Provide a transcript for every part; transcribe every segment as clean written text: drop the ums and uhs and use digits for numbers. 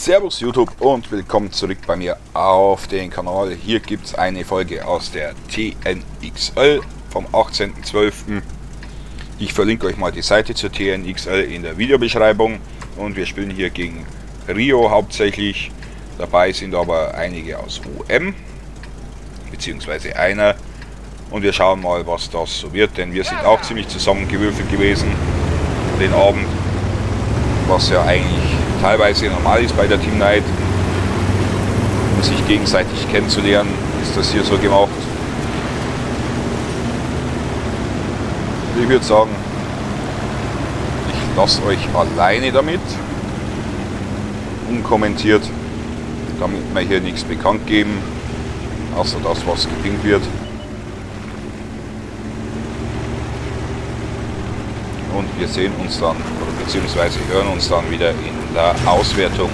Servus YouTube und willkommen zurück bei mir auf den Kanal. Hier gibt es eine Folge aus der TNXL vom 18.12. Ich verlinke euch mal die Seite zur TNXL in der Videobeschreibung und wir spielen hier gegen Rio hauptsächlich. Dabei sind aber einige aus UM, beziehungsweise einer, und wir schauen mal, was das so wird, denn wir sind auch ziemlich zusammengewürfelt gewesen den Abend, was ja eigentlich teilweise normal ist bei der Team Night. Um sich gegenseitig kennenzulernen, ist das hier so gemacht. Ich würde sagen, ich lasse euch alleine damit, unkommentiert, damit wir hier nichts bekannt geben, außer das, was gepinkt wird. Und wir sehen uns dann, oder beziehungsweise hören uns dann wieder in der Auswertung.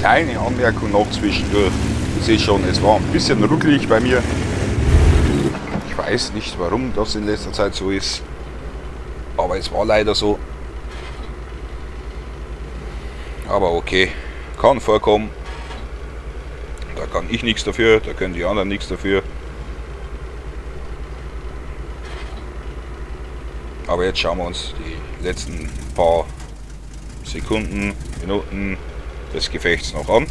kleine Anmerkung noch zwischendurch. Ihr seht schon, es war ein bisschen ruckelig bei mir. Ich weiß nicht, warum das in letzter Zeit so ist. Aber es war leider so. Aber okay, kann vorkommen. Da kann ich nichts dafür, da können die anderen nichts dafür. Aber jetzt schauen wir uns die letzten paar Sekunden, Minuten des Gefechts noch an.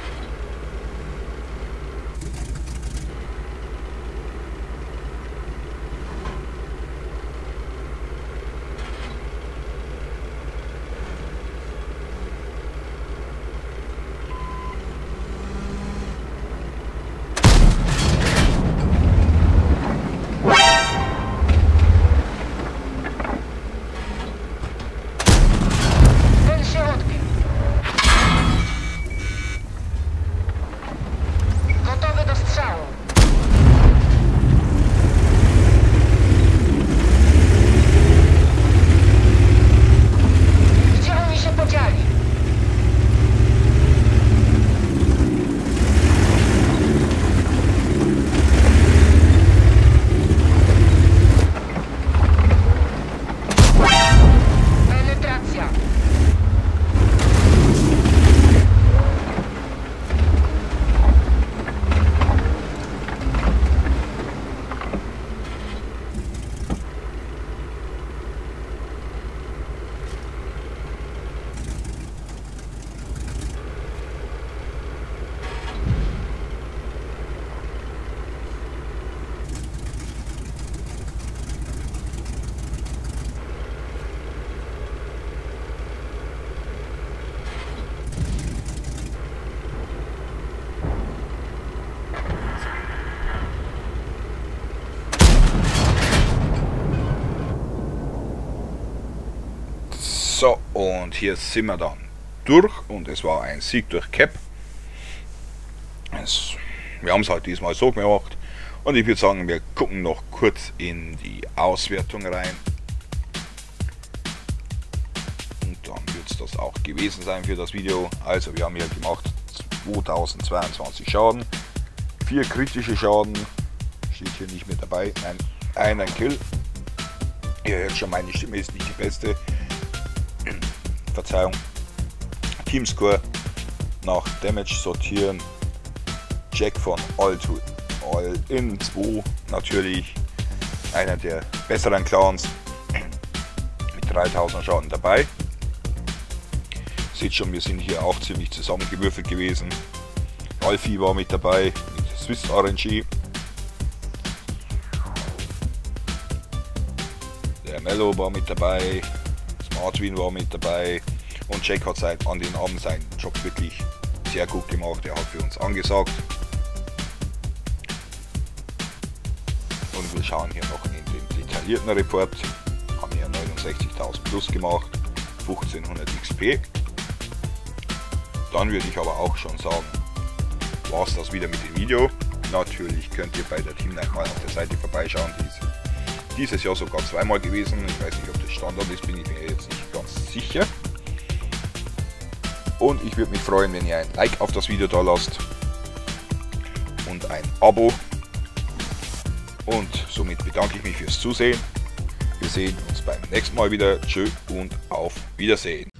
So, und hier sind wir dann durch und es war ein Sieg durch Cap. Wir haben es halt diesmal so gemacht und ich würde sagen, wir gucken noch kurz in die Auswertung rein. Und dann wird es das auch gewesen sein für das Video. Also wir haben hier gemacht 2022 Schaden, 4 kritische Schaden, steht hier nicht mit dabei, ein Kill. Ihr hört schon, meine Stimme ist nicht die beste. Verzeihung. Teamscore nach Damage sortieren. Jack von All to All in 2 natürlich einer der besseren Clans mit 3000 Schaden dabei. Seht schon, wir sind hier auch ziemlich zusammengewürfelt gewesen. Alfie war mit dabei mit Swiss RNG. Der Mello war mit dabei. Smartwin war mit dabei und Jack hat an den Abend seinen Job wirklich sehr gut gemacht. Er hat für uns angesagt. Und wir schauen hier noch in den detaillierten Report. Haben hier 69.000 plus gemacht, 1500 XP. Dann würde ich aber auch schon sagen, war es das wieder mit dem Video. Natürlich könnt ihr bei der Team Night mal auf der Seite vorbeischauen. Die ist dieses Jahr sogar zweimal gewesen. Ich weiß nicht, ob das Standard ist, bin ich mir jetzt nicht ganz sicher. Und ich würde mich freuen, wenn ihr ein Like auf das Video da lasst und ein Abo. Und somit bedanke ich mich fürs Zusehen. Wir sehen uns beim nächsten Mal wieder. Tschö und auf Wiedersehen.